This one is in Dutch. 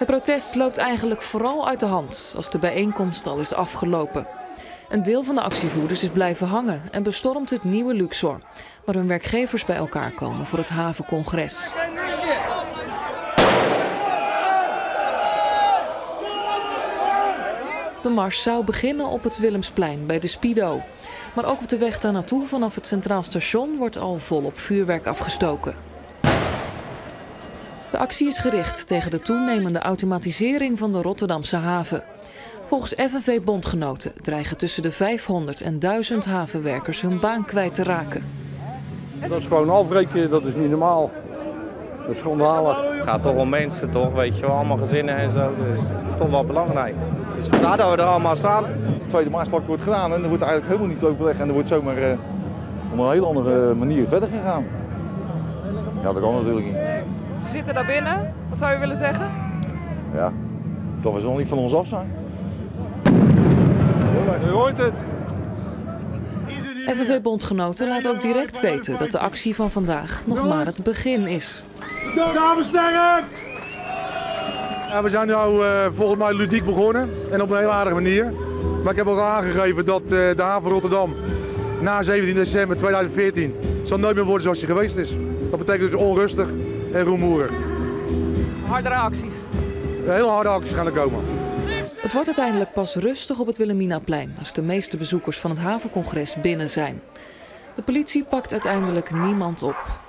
Het protest loopt eigenlijk vooral uit de hand als de bijeenkomst al is afgelopen. Een deel van de actievoerders is blijven hangen en bestormt het nieuwe Luxor, waar hun werkgevers bij elkaar komen voor het havencongres. De mars zou beginnen op het Willemsplein bij de Spido. Maar ook op de weg daar naartoe vanaf het Centraal Station wordt al volop vuurwerk afgestoken. De actie is gericht tegen de toenemende automatisering van de Rotterdamse haven. Volgens FNV-bondgenoten dreigen tussen de 500 en 1000 havenwerkers hun baan kwijt te raken. Dat is gewoon afbreken, dat is niet normaal. Dat is schandalig. Het gaat toch om mensen, toch? Weet je wel, allemaal gezinnen en zo. Dus dat is toch wel belangrijk. Dus vandaar dat we er allemaal staan. De tweede maarschlag wordt gedaan en er wordt eigenlijk helemaal niet overlegd. En er wordt zomaar op een hele andere manier verder gegaan. Ja, dat kan natuurlijk niet. Ze zitten daar binnen. Wat zou je willen zeggen? Ja, dat we nog niet van ons af zijn. U hoort het. FNV-bondgenoten laten ook direct weten dat de actie van vandaag nog maar het begin is. Samen sterk! Ja, we zijn nu volgens mij ludiek begonnen en op een hele aardige manier. Maar ik heb al aangegeven dat de haven Rotterdam na 17 december 2014 zal nooit meer worden zoals hij geweest is. Dat betekent dus onrustig en rumoerig. Hardere acties. Heel harde acties gaan er komen. Het wordt uiteindelijk pas rustig op het Wilhelminaplein als de meeste bezoekers van het havencongres binnen zijn. De politie pakt uiteindelijk niemand op.